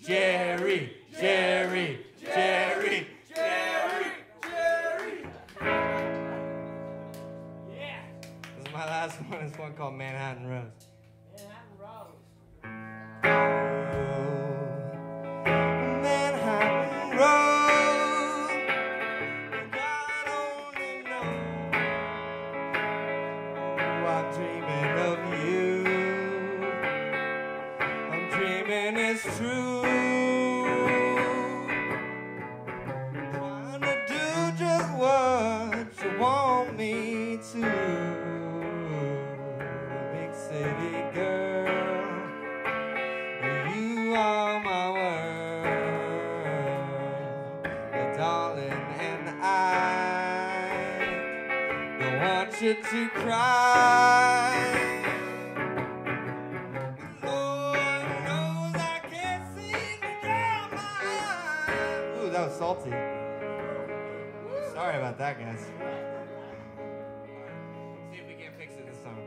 Jerry, Jerry, Jerry, Jerry, Jerry. Yeah. This is my last one. It's one called Manhattan Rose. Manhattan Rose. Manhattan Rose. God only knows. Oh, I'm dreaming of you. I'm dreaming it's true. Trying to do just what you want me to. Big city girl, you are my world, but darling, and I don't want you to cry. Lord knows I can't seem to dry my eyes. Ooh, that was salty. Sorry about that, guys. See if we can fix it this time.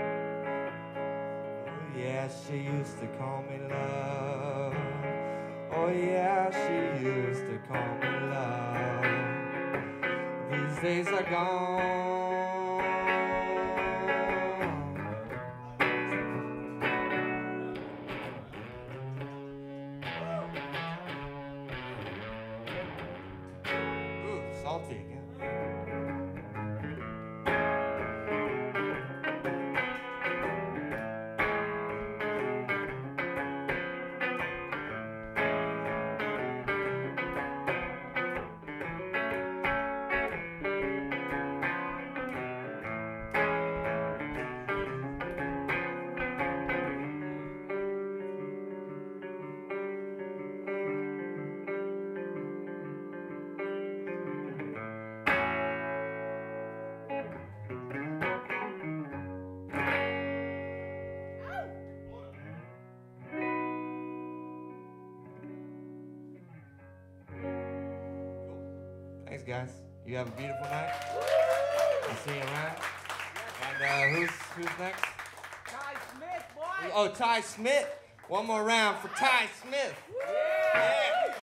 Oh yeah, she used to call me love. Oh yeah, she used to call me love. These days are gone. Ooh, salty again. Thanks, guys. You have a beautiful night. I'll see you around. And who's next? Ty Smith, boy. Oh, Ty Smith. One more round for Ty Smith. Yeah.